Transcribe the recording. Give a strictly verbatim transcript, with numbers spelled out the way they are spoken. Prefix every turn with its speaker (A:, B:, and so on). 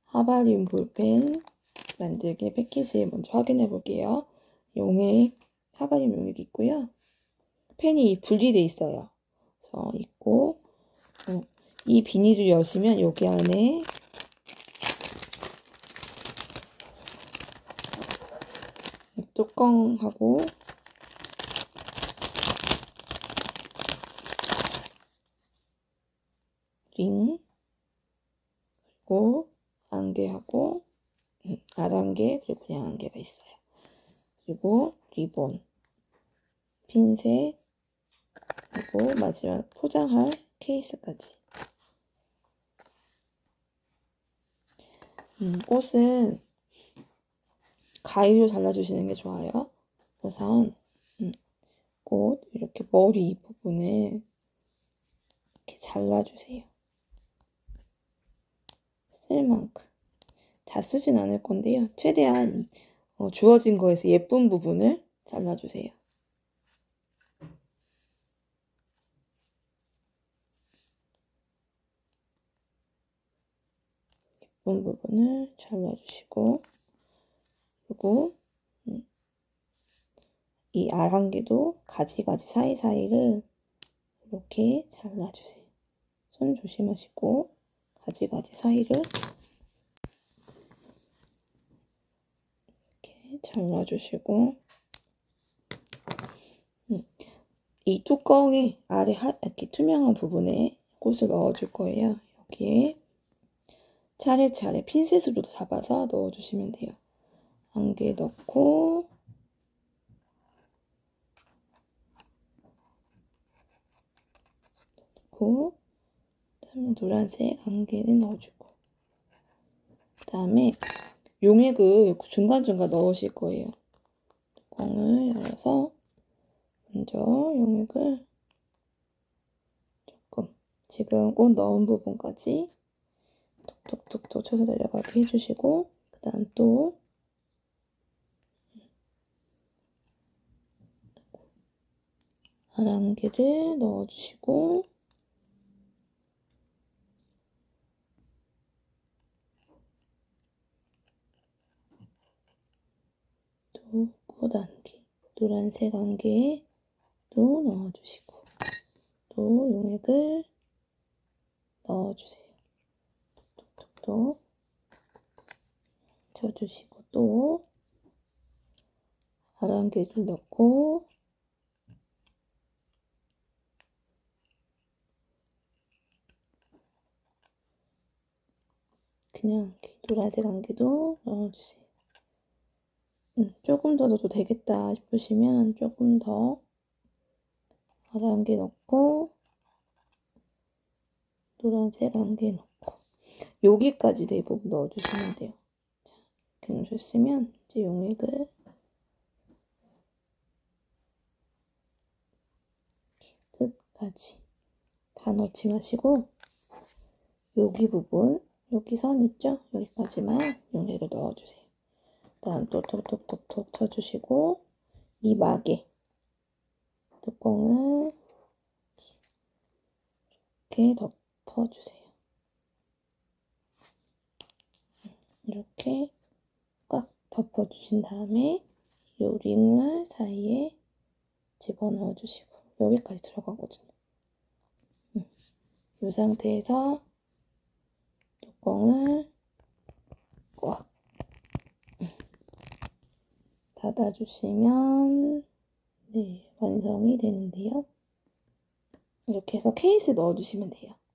A: 하바리움 볼펜 만들기 패키지 먼저 확인해 볼게요. 용액, 하바리움 용액이 있고요. 펜이 분리돼 있어요. 그래서 있고, 어, 이 비닐을 여시면 여기 안에 뚜껑하고 링, 그리고 안개하고 아랑개, 그리고 그냥 안개가 있어요. 그리고 리본, 핀셋, 그리고 마지막 포장할 케이스까지. 음, 꽃은 가위로 잘라주시는 게 좋아요. 우선 음, 꽃 이렇게 머리 부분을 이렇게 잘라주세요. 쓸 만큼. 다 쓰진 않을 건데요. 최대한 어, 주어진 거에서 예쁜 부분을 잘라주세요. 예쁜 부분을 잘라주시고, 그리고 음, 이 알 한 개도 가지가지 사이사이를 이렇게 잘라주세요. 손 조심하시고 가지가지 사이를 이렇게 잘라주시고, 음, 이 뚜껑에 아래 하, 이렇게 투명한 부분에 꽃을 넣어줄 거예요. 여기에 차례차례 핀셋으로 잡아서 넣어주시면 돼요. 한 개 넣고, 넣고, 그다음에 노란색 한 개를 넣어주고, 그다음에 용액을 중간중간 넣으실 거예요. 뚜껑을 열어서 먼저 용액을 조금, 지금 꽃 넣은 부분까지 톡톡톡톡 쳐서 내려가게 해주시고, 그 다음 또 알 한 개를 넣어주시고, 또 꽃 한 개, 노란색 한 개 또 넣어주시고, 또 용액을 넣어주세요. 톡톡톡톡 쳐주시고, 또 알 한 개를 넣고, 그냥 이렇게 노란색 한 개도 넣어주세요. 음, 조금 더 넣어도 되겠다 싶으시면 조금 더 알 한 개 넣고, 노란색 한 개 넣고, 여기까지 대부분 넣어주시면 돼요. 자, 이렇게 넣으셨으면 이제 용액을 끝까지 다 넣지 마시고, 여기 부분, 여기 선 있죠? 여기까지만 용액을 넣어주세요. 다음 또 톡톡톡톡 쳐주시고, 이 막에 뚜껑을 이렇게 덮어주세요. 이렇게 꽉 덮어주신 다음에 이 링을 사이에 집어넣어 주시고, 여기까지 들어가거든요. 이 상태에서 뚜껑을 꽉 닫아주시면 네, 완성이 되는데요. 이렇게 해서 케이스 넣어주시면 돼요.